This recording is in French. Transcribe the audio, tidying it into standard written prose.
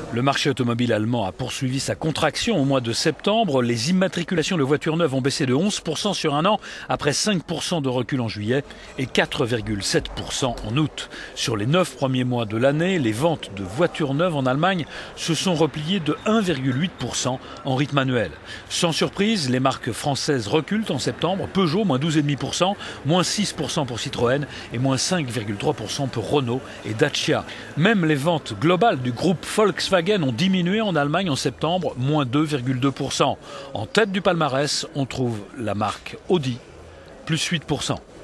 Le marché automobile allemand a poursuivi sa contraction au mois de septembre. Les immatriculations de voitures neuves ont baissé de 11% sur un an, après 5% de recul en juillet et 4,7% en août. Sur les 9 premiers mois de l'année, les ventes de voitures neuves en Allemagne se sont repliées de 1,8% en rythme annuel. Sans surprise, les marques françaises reculent en septembre. Peugeot, moins 12,5%, moins 6% pour Citroën et moins 5,3% pour Renault et Dacia. Même les ventes globales du groupe Volkswagen ont diminué en Allemagne en septembre, moins 2,2%. En tête du palmarès, on trouve la marque Audi, plus 8%.